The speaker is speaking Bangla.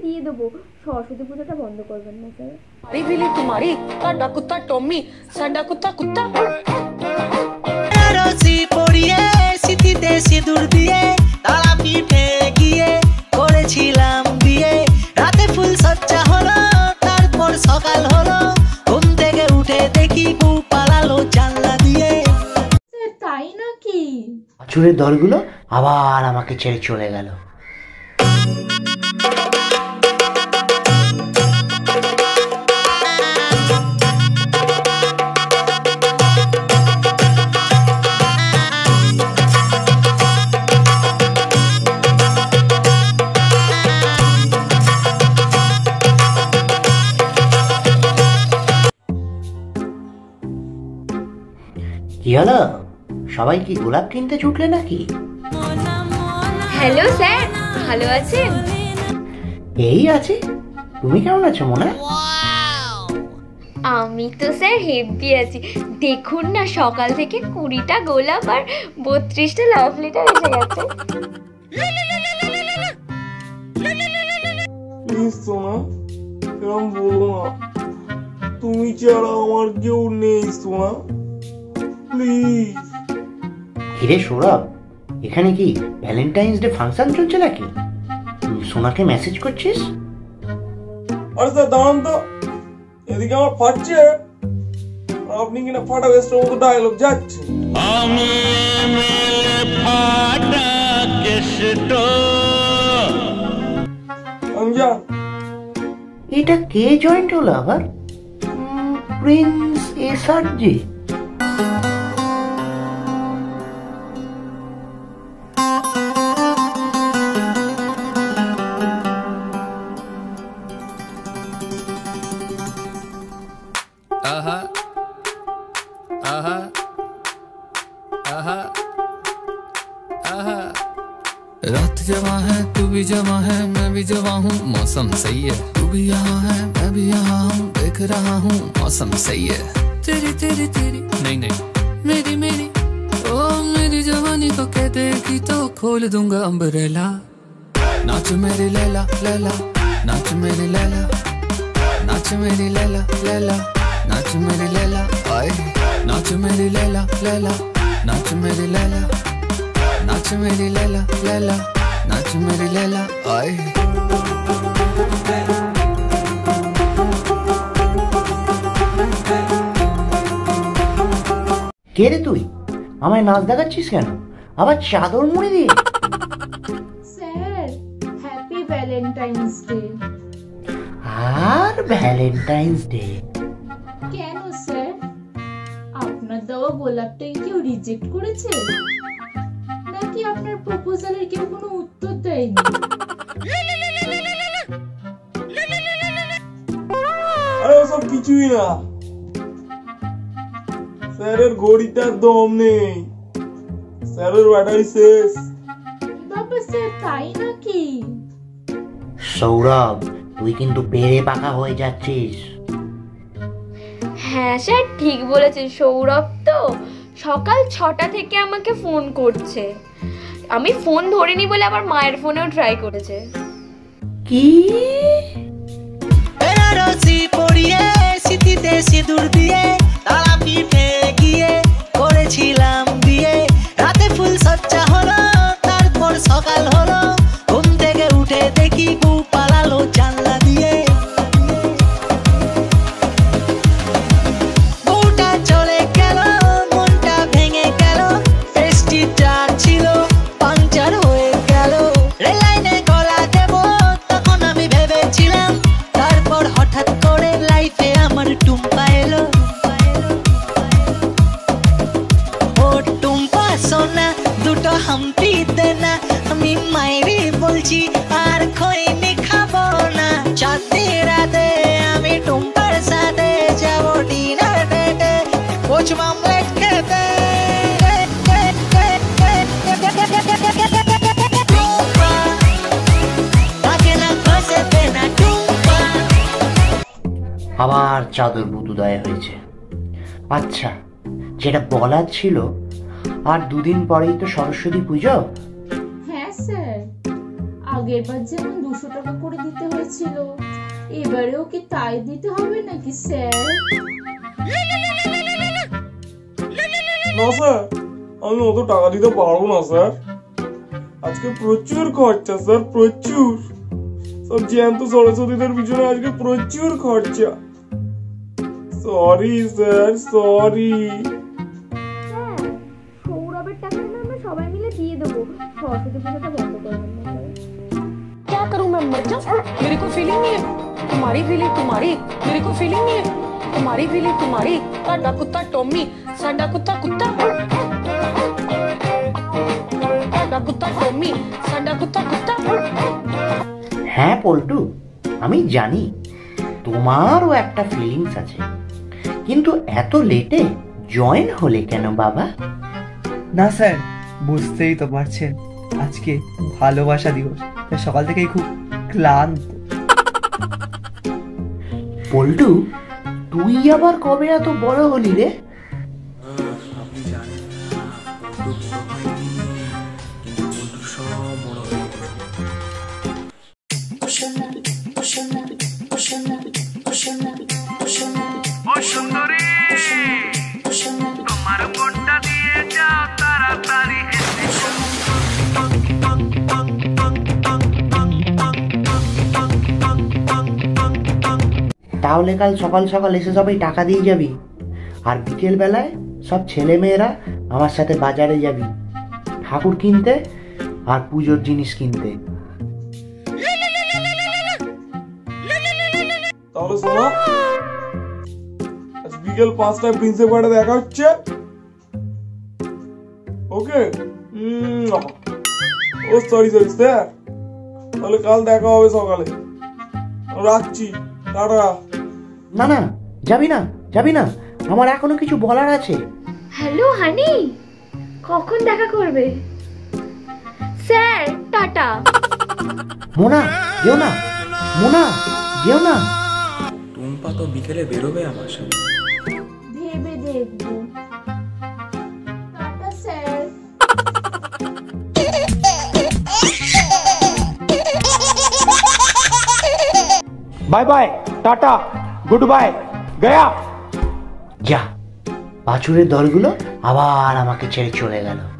দিয়ে দেবো, সরস্বতী পুজোটা বন্ধ করবেন না স্যার। तुम्हारी कुत्ता टॉमी साडा कुत्ता कुत्ता স্মৃতিতে সিঁদুর দিয়ে তারা পিঠে গিয়ে করেছিলাম বিয়ে, রাতে ফুল সজ্জা হলো, তারপর সকাল হলো, ঘুম থেকে উঠে দেখি বউ পালালো জানলা দিয়ে। তাই নাকি? চুলের দলগুলো আবার আমাকে ছেড়ে চলে গেল। কি হলো, সবাই কি গোলাপ কিনতে ছুটলে নাকি? হ্যালো স্যার, ভালো আছেন? এই আছে, তুমি কেমন আছো মনে? আমি তো স্যার হেভি আছি। দেখুন না, সকাল থেকে 20টা গোলাপ আর 32টা লাভ লেটার এসে গেছে। প্লিজ সোনা, এরকম বলো না, তুমি ছাড়া আমার কেউ নেই সোনা, প্লিজ। কিরে সৌরভ, এখানে কি ভ্যালেন্টাইন্স ডে ফাংশন চলছে নাকি? সোনাকে মেসেজ করছিস? আরে স্যার দাঁড়ান তো, এদিকে আমার ফাটছে, আপনি কিনা ফাটা বেস্টের মতো ডায়লগ যাচ্ছে। আমি ফাটা কেষ্ট আমজা। এটা কে জয়েন্ট হলো আবার? Prince SRG. रात जवा है, तू भी जवा है, मैं भी जवा हूँ, मौसम सही है, तू भी यहाँ है, मैं भी यहाँ हूँ, देख रहा हूँ मौसम सही है, तेरी तेरी तेरी नहीं नहीं मेरी मेरी, ओ मेरी जवानी को कह देगी तो खोल दूंगा अम्ब्रेला, नाच मेरी लैला लैला, नाच मेरी लैला, नाच मेरी लैला लैला, नाच मेरी लैला, आए नाच मेरी लैला लैला, नाच मेरी लैला, नाच मेरी लैला लैला, नाच मेरी लैला, आए। কে রে তুই, আমায় নাচ দেখাচ্ছিস কেন, আবার চাদর মুড়ি দিয়ে? Sir, happy Valentine's Day. আর ভ্যালেন্টাইন্স ডে কেন স্যার, আপনার দেওয়া গোলাপটাই কেউ রিজেক্ট করেছে নাকি আপনার প্রপোজালের কেউ কোনো উত্তর দেয়নি? আরে ওসব কিছুই না, স্যারের ঘড়িটার দম নেই, স্যারের ব্যাটারি শেষ। বাবা স্যার, তাই নাকি? সৌরভ, তুই কিন্তু পেরে পাকা হয়ে যাচ্ছিস। হ্যাঁ স্যার, ঠিক বলেছেন। সৌরভ তো সকাল 6টা থেকে আমাকে ফোন করছে, আমি ফোন ধরিনি বলে আবার মায়ের ফোনেও ট্রাই করেছে। কি? বেনারসি পরিয়ে স্মৃতিতে সিঁদুর দিয়ে তারা পিঠে গিয়ে করেছিলাম বিয়ে, রাতে ফুল সজ্জা হলো, তারপর সকাল হলো, ঘুম থেকে উঠে দেখি বউ পালালো জানলা দিয়ে। বউটা চলে গেল, মনটা ভেঙে গেল, পেস্টিটা ছিল পাংচার হয়ে গেল, রেল লাইনে গলা দেব তখন আমি ভেবেছিলাম, তারপর হঠাৎ করে লাইফে আমার টুম্পা এলো। ও টুম্পা সোনা, দুটো হাম্পি দেনা, আমি মাইরি বলছি আর খইনি খাবো না, চাঁদনি রাতে আমি টুম্পার সাথে যাবো ডিনার ডেটে, কোচ মামলেট খেতে। আবার চাদর বুদুদয় হয়েছে। আচ্ছা, যেটা বলার ছিল, আর 2 দিন পরেই তো সরস্বতী পুজো। হ্যাঁ স্যার, আগের বার যেমন 200 টাকা করে দিতে হয়েছিল, এবারেও কি তাই দিতে হবে নাকি স্যার? না স্যার, আমি অত টাকা দিতে পারবো না স্যার। আজকে প্রচুর খরচা স্যার, প্রচুর। সব জ্যান্ত সরস্বতীদের পিছনে আজকে প্রচুর খরচা। Sorry sir, sorry. সৌরভের টাকাটা না আমরা সবাই মিলে দিয়ে দেবো, সরস্বতী পুজোটা বন্ধ করবেন না। क्या करूं मैं, मर जाऊं? मेरे को फीलिंग नहीं है, तुम्हारी फीलिंग तुम्हारी, मेरे को फीलिंग नहीं है, तुम्हारी फीलिंग तुम्हारी। साडा कुत्ता टॉमी, साडा कुत्ता कुत्ता, साडा कुत्ता टॉमी, साडा कुत्ता कुत्ता। হ্যাঁ পল্টু, আমি জানি তোমারও একটা ফিলিংস আছে, কিন্তু এত লেটে জয়েন হলে কেন বাবা? না স্যার, বুঝতেই তো পারছেন আজকে ভালোবাসা দিবস, তাই সকাল থেকেই খুব ক্লান্ত। পল্টু, তুই আবার কবে এত বড় হলি রে? আপনি জানেন না, বড় হয়নি, কিন্তু বন্ধু সব বড় হয়ে গেছে। ও সুন্দরী, তোমার মনটা দিয়ে যাও তাড়াতাড়ি। তাহলে কাল সকাল সকাল এসে সবাই টাকা দিয়ে যাবি, আর বিকেল বেলায় সব ছেলে মেয়েরা আমার সাথে বাজারে যাবি ঠাকুর কিনতে আর পুজোর জিনিস কিনতে। তাহলে শোনো, আজ বিকেল 5টায় প্রিন্সিপালে দেখা হচ্ছে। ওকে? ও সরি সরি স্যার, তাহলে কাল দেখা হবে সকালে। রাখছি, টাটা। না না, যাবি না, যাবি না, আমার এখনো কিছু বলার আছে। হ্যালো হানি, কখন দেখা করবে? Sir tata. মোনা যেও না, মোনা যেও না। টুম্পা তো বিকেলে বেরোবে আমার সাথে। ভেবে দেখবো। Tata sir. Bye bye, tata, good bye, গয়া। যা, বাছুরের দলগুলো আবার আমাকে ছেড়ে চলে গেল।